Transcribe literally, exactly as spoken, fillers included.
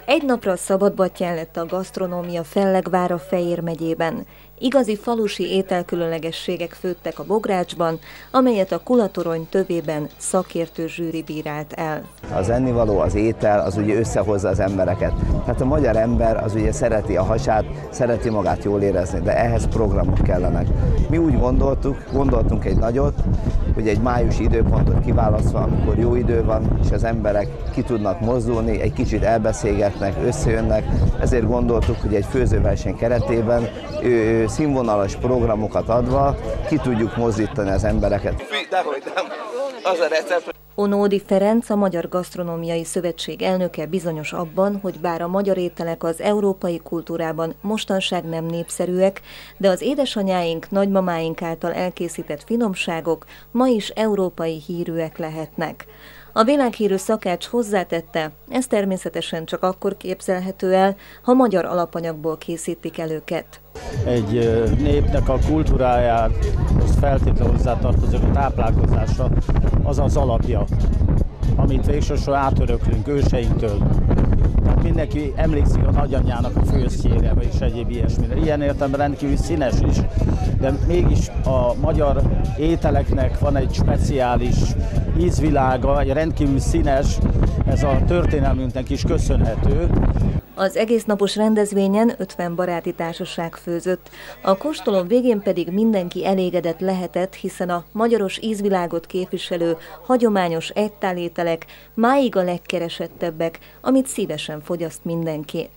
Egy napra Szabadbattyán lett a gasztronómia Fellegvár Fejér megyében. Igazi falusi ételkülönlegességek főttek a bográcsban, amelyet a Kulatorony tövében szakértő zsűri bírált el. Az ennivaló, az étel, az ugye összehozza az embereket. Hát a magyar ember az ugye szereti a hasát, szereti magát jól érezni, de ehhez programok kellenek. Mi úgy gondoltuk, gondoltunk egy nagyot, hogy egy májusi időpontot kiválasztva, amikor jó idő van, és az emberek ki tudnak mozdulni, egy kicsit elbeszélgetnek, összejönnek, ezért gondoltuk, hogy egy főzőverseny keretében ő, színvonalas programokat adva ki tudjuk mozdítani az embereket. Dehogy nem, az a recept. Onódi Ferenc, a Magyar Gasztronómiai Szövetség elnöke bizonyos abban, hogy bár a magyar ételek az európai kultúrában mostanság nem népszerűek, de az édesanyáink, nagymamáink által elkészített finomságok ma is európai hírűek lehetnek. A világhírű szakács hozzátette, ez természetesen csak akkor képzelhető el, ha magyar alapanyagból készítik el őket. Egy népnek a kultúrájához feltétlenül hozzátartozik a táplálkozásra, az az alapja, amit végsősorban átöröklünk őseinktől. Mindenki emlékszik a nagyanyjának a főztjére, és egyéb ilyesmire. Ilyen értelemben rendkívül színes is, de mégis a magyar ételeknek van egy speciális ízvilága, egy rendkívül színes, ez a történelmünknek is köszönhető. Az egésznapos rendezvényen ötven baráti társaság főzött, a kóstoló végén pedig mindenki elégedett lehetett, hiszen a magyaros ízvilágot képviselő hagyományos egytálételek máig a legkeresettebbek, amit szívesen fogyaszt mindenki.